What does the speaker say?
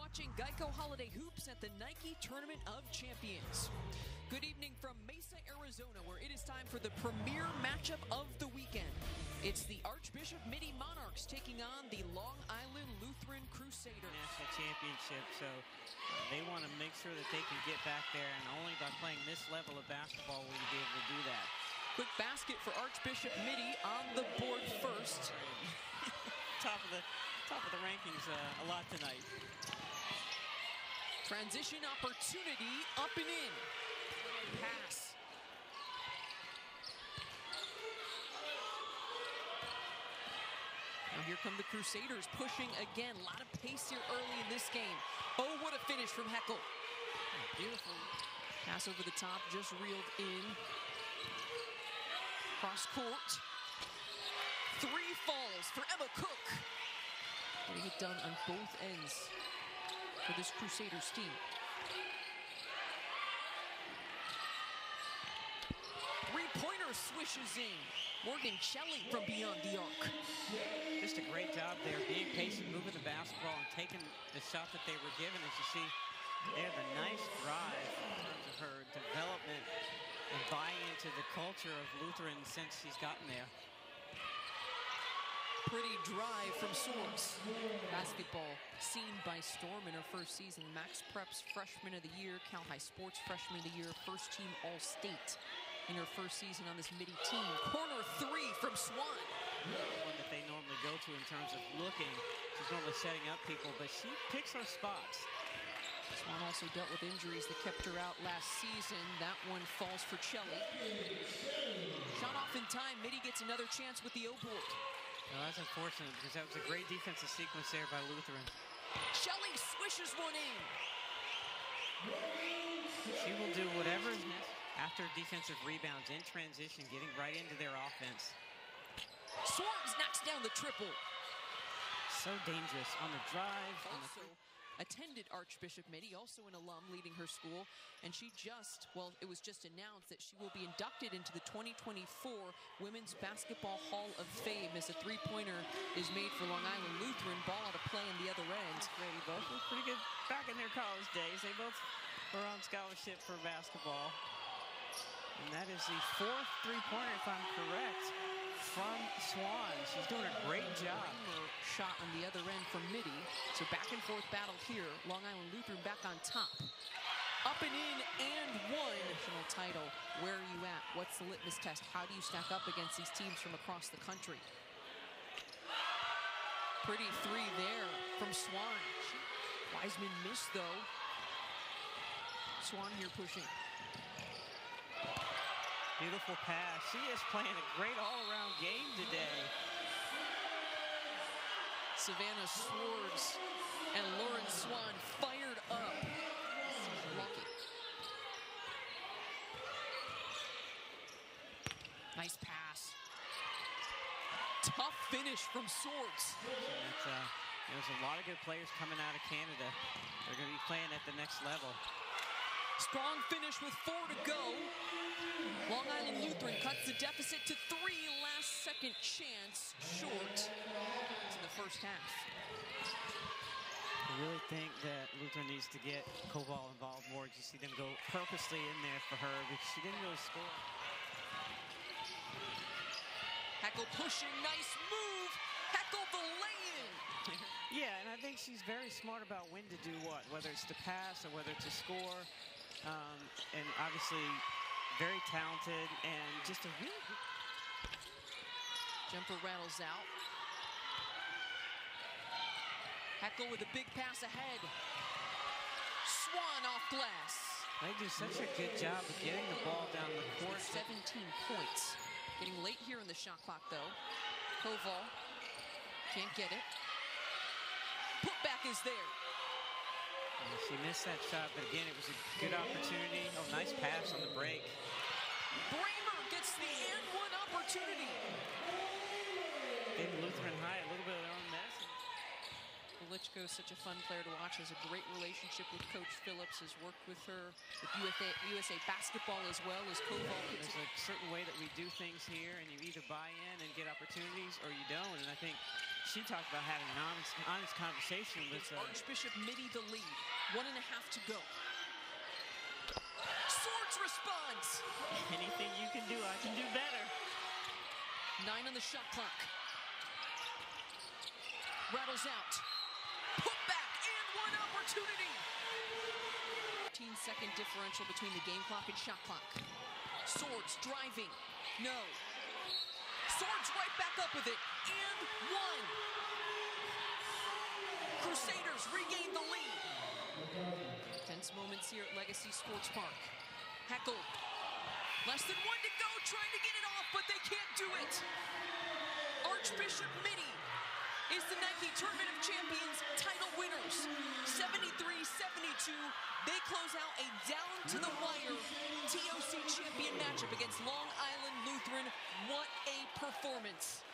watching Geico Holiday Hoops at the Nike Tournament of Champions. Good evening from Mesa, Arizona, where it is time for the premier matchup of the weekend. It's the Archbishop Mitty Monarchs taking on the Long Island Lutheran Crusaders. National championship, so they want to make sure that they can get back there, and only by playing this level of basketball will you be able to do that. Quick basket for Archbishop Mitty on the board first. top of the rankings a lot tonight. Transition opportunity, up and in. Pass. Now here come the Crusaders pushing again. A lot of pace here early in this game. Oh, what a finish from Heckel. Beautiful. Pass over the top, just reeled in. Cross court. Three falls for Emma Cook. Getting it done on both ends for this Crusaders team. Three-pointer swishes in. Morgan Shelley from beyond the arc. Just a great job there, being patient, moving the basketball, and taking the shot that they were given. As you see, they have a nice drive in terms of her development and buying into the culture of Lutheran since she's gotten there. Pretty drive from Swords. Basketball seen by storm in her first season. Max Prep's Freshman of the Year, Cal High Sports Freshman of the Year, first team All-State in her first season on this Mitty team. Corner three from Swan. One that they normally go to in terms of looking. She's normally setting up people, but she picks her spots. Swan also dealt with injuries that kept her out last season. That one falls for Shelley. Shot off in time. Mitty gets another chance with the O-board. Well, that's unfortunate because that was a great defensive sequence there by Lutheran. Shelley swishes one in. She will do whatever is necessary after defensive rebounds in transition, getting right into their offense. Swartz knocks down the triple. So dangerous on the drive. Also attended Archbishop Mitty, also an alum leading her school, and she it was just announced that she will be inducted into the 2024 Women's Basketball Hall of Fame as a three-pointer is made for Long Island Lutheran. Ball out of play on the other end. They both were pretty good back in their college days. They both were on scholarship for basketball. And that is the fourth three-pointer, if I'm correct, from Swan. She's doing a great job. Shot on the other end from Mitty. So back and forth battle here. Long Island Lutheran back on top. Up and in and one. National title. Where are you at? What's the litmus test? How do you stack up against these teams from across the country? Pretty three there from Swan. Wiseman missed though. Swan here pushing. Beautiful pass. She is playing a great all-around game today. Savannah Swords and Lauren Swan fired up. Lucky. Nice pass. Tough finish from Swords. There's a lot of good players coming out of Canada. They're going to be playing at the next level. Strong finish with 4 to go. Long Island Lutheran cuts the deficit to 3. Last second chance short in the first half. I really think that Lutheran needs to get Koval involved more. You see them go purposely in there for her because she didn't really score. Heckel pushing, nice move. Heckel the lay-in. Yeah, and I think she's very smart about when to do what, whether it's to pass or whether it's to score. And obviously very talented and just a really good jumper rattles out. Heckel with a big pass ahead. Swan off glass. They do such a good job of getting the ball down the court. 17 points. Getting late here in the shot clock though. Koval can't get it. Putback is there. She missed that shot, but again, it was a good opportunity. Oh, nice pass on the break. Bramer gets the and one opportunity. Gave Lutheran High a little bit of their own medicine. Lichko is such a fun player to watch, has a great relationship with Coach Phillips, has worked with her, with USA Basketball as well as Koval. There's a certain way that we do things here, and you either buy in and get opportunities or you don't. And I think she talked about having an honest conversation with Archbishop Mitty the lead. 1.5 to go. Swords responds. Anything you can do, I can do better. 9 on the shot clock. Rattles out. Put back and one opportunity. 15-second differential between the game clock and shot clock. Swords driving. No. Swords right back up with it. And one. Crusaders regain the lead. Tense moments here at Legacy Sports Park. Heckel. Less than 1 to go, trying to get it off, but they can't do it. Archbishop Mitty is the Nike Tournament of Champions title winners. 73-72. They close out a down-to-the-wire TOC champion matchup against Long Island Lutheran. What a performance.